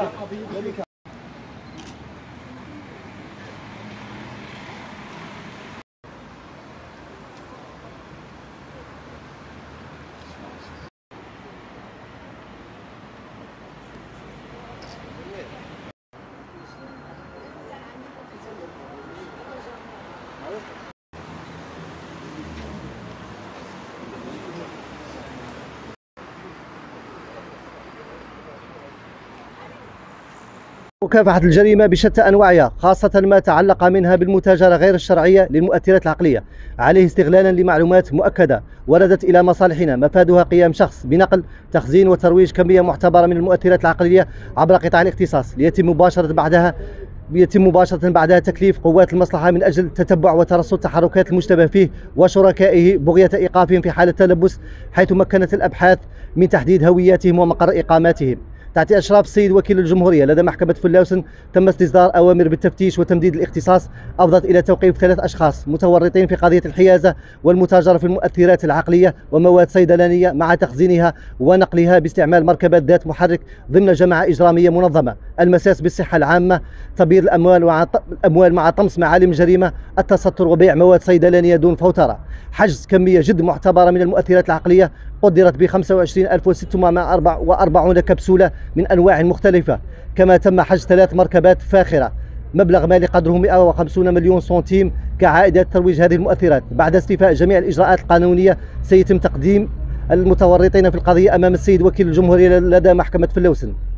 مكافحة الجريمة بشتى أنواعها، خاصة ما تعلق منها بالمتاجرة غير الشرعية للمؤثرات العقلية، عليه استغلالا لمعلومات مؤكدة وردت إلى مصالحنا مفادها قيام شخص بنقل، تخزين وترويج كمية معتبرة من المؤثرات العقلية عبر قطاع الاختصاص، يتم مباشرة بعدها تكليف قوات المصلحة من أجل تتبع وترصد تحركات المشتبه فيه وشركائه بغية إيقافهم في حالة تلبس، حيث مكنت الأبحاث من تحديد هوياتهم ومقر إقاماتهم. تحت إشراف السيد وكيل الجمهورية لدى محكمة فلاوسن تم استصدار أوامر بالتفتيش وتمديد الاختصاص أفضت إلى توقيف 3 أشخاص متورطين في قضية الحيازة والمتاجرة في المؤثرات العقلية ومواد صيدلانية مع تخزينها ونقلها باستعمال مركبات ذات محرك ضمن جماعة إجرامية منظمة، المساس بالصحة العامة، تبييض الأموال مع طمس معالم الجريمة، التستر وبيع مواد صيدلانية دون فوترة، حجز كمية جد معتبرة من المؤثرات العقلية قدرت ب 25644 كبسولة من أنواع مختلفة، كما تم حجز 3 مركبات فاخرة مبلغ مالي قدره 150 مليون سنتيم كعائدة ترويج هذه المؤثرات. بعد استيفاء جميع الإجراءات القانونية سيتم تقديم المتورطين في القضية أمام السيد وكيل الجمهورية لدى محكمة فلاوسن.